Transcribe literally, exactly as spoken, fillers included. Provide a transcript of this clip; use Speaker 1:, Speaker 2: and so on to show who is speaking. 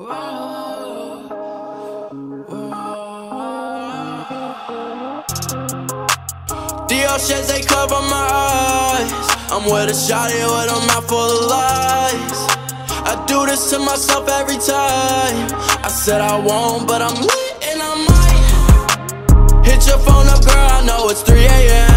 Speaker 1: The oceans, they cover my eyes. I'm with a shawty with a mouth full of lies. I do this to myself every time. I said I won't, but I'm lit and I might. Hit your phone up, girl, I know it's three A M